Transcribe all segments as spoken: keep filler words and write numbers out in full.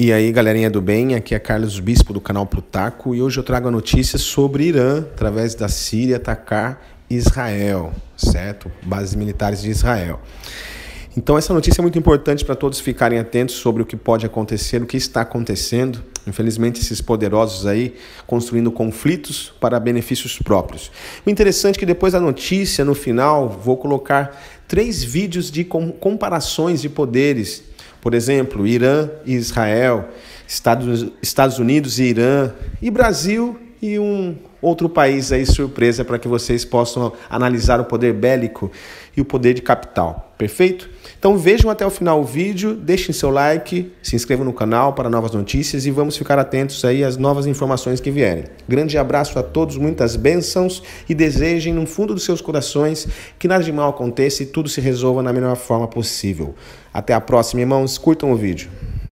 E aí, galerinha do bem, aqui é Carlos Bispo do canal Plutarco e hoje eu trago a notícia sobre Irã, através da Síria, atacar Israel, certo? Bases militares de Israel. Então essa notícia é muito importante para todos ficarem atentos sobre o que pode acontecer, o que está acontecendo. Infelizmente esses poderosos aí construindo conflitos para benefícios próprios. O interessante é que depois da notícia, no final, vou colocar três vídeos de comparações de poderes. Por exemplo, Irã e Israel, Estados, Estados Unidos e Irã, e Brasil e um outro país aí, surpresa, para que vocês possam analisar o poder bélico e o poder de capital. Perfeito? Então vejam até o final o vídeo, deixem seu like, se inscrevam no canal para novas notícias e vamos ficar atentos aí às novas informações que vierem. Grande abraço a todos, muitas bênçãos e desejem no fundo dos seus corações que nada de mal aconteça e tudo se resolva na melhor forma possível. Até a próxima, irmãos. Curtam o vídeo.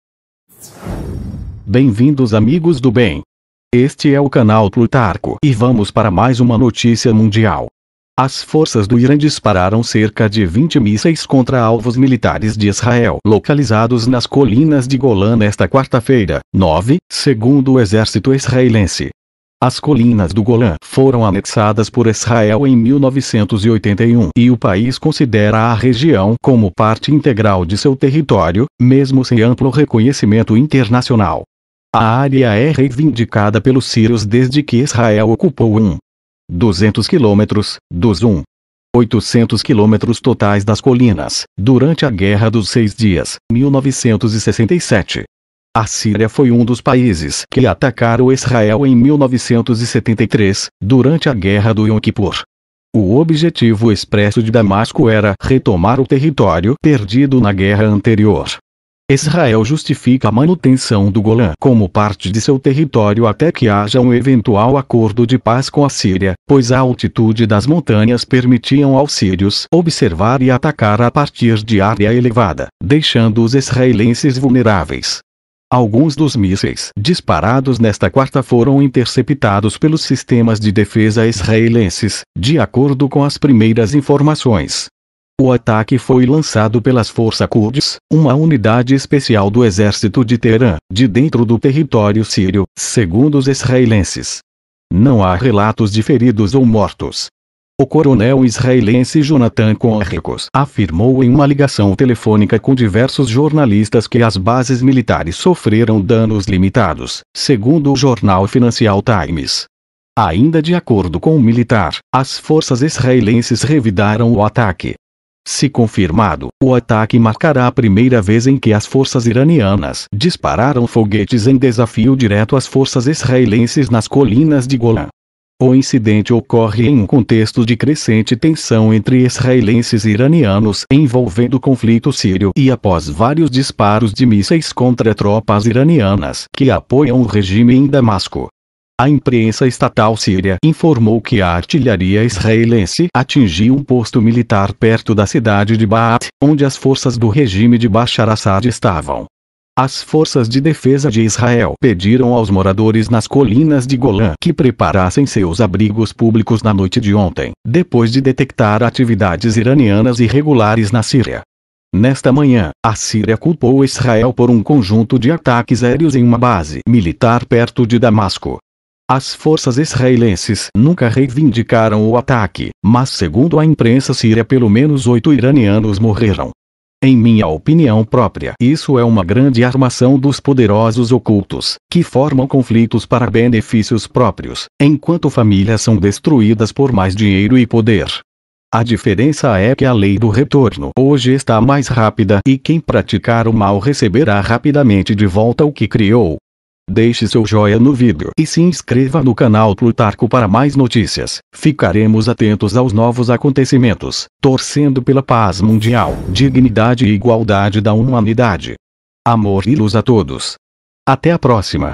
Bem-vindos, amigos do bem. Este é o canal Plutarco e vamos para mais uma notícia mundial. As forças do Irã dispararam cerca de vinte mísseis contra alvos militares de Israel localizados nas colinas de Golã nesta quarta-feira, nove, segundo o exército israelense. As colinas do Golã foram anexadas por Israel em mil novecentos e oitenta e um e o país considera a região como parte integral de seu território, mesmo sem amplo reconhecimento internacional. A área é reivindicada pelos sírios desde que Israel ocupou um. duzentos quilômetros, dos um. oitocentos quilômetros totais das colinas, durante a Guerra dos Seis Dias, mil novecentos e sessenta e sete. A Síria foi um dos países que atacaram Israel em mil novecentos e setenta e três, durante a Guerra do Yom Kippur. O objetivo expresso de Damasco era retomar o território perdido na guerra anterior. Israel justifica a manutenção do Golã como parte de seu território até que haja um eventual acordo de paz com a Síria, pois a altitude das montanhas permitiam aos sírios observar e atacar a partir de área elevada, deixando os israelenses vulneráveis. Alguns dos mísseis disparados nesta quarta foram interceptados pelos sistemas de defesa israelenses, de acordo com as primeiras informações. O ataque foi lançado pelas Forças Quds, uma unidade especial do exército de Teherã, de dentro do território sírio, segundo os israelenses. Não há relatos de feridos ou mortos. O coronel israelense Jonathan Conricos afirmou em uma ligação telefônica com diversos jornalistas que as bases militares sofreram danos limitados, segundo o jornal Financial Times. Ainda de acordo com o militar, as forças israelenses revidaram o ataque. Se confirmado, o ataque marcará a primeira vez em que as forças iranianas dispararam foguetes em desafio direto às forças israelenses nas colinas de Golã. O incidente ocorre em um contexto de crescente tensão entre israelenses e iranianos envolvendo o conflito sírio e após vários disparos de mísseis contra tropas iranianas que apoiam o regime em Damasco. A imprensa estatal síria informou que a artilharia israelense atingiu um posto militar perto da cidade de Ba'at, onde as forças do regime de Bashar Assad estavam. As forças de defesa de Israel pediram aos moradores nas colinas de Golã que preparassem seus abrigos públicos na noite de ontem, depois de detectar atividades iranianas irregulares na Síria. Nesta manhã, a Síria culpou Israel por um conjunto de ataques aéreos em uma base militar perto de Damasco. As forças israelenses nunca reivindicaram o ataque, mas segundo a imprensa síria pelo menos oito iranianos morreram. Em minha opinião própria, isso é uma grande armação dos poderosos ocultos, que formam conflitos para benefícios próprios, enquanto famílias são destruídas por mais dinheiro e poder. A diferença é que a lei do retorno hoje está mais rápida e quem praticar o mal receberá rapidamente de volta o que criou. Deixe seu joinha no vídeo e se inscreva no canal Plutarco para mais notícias. Ficaremos atentos aos novos acontecimentos, torcendo pela paz mundial, dignidade e igualdade da humanidade. Amor e luz a todos. Até a próxima.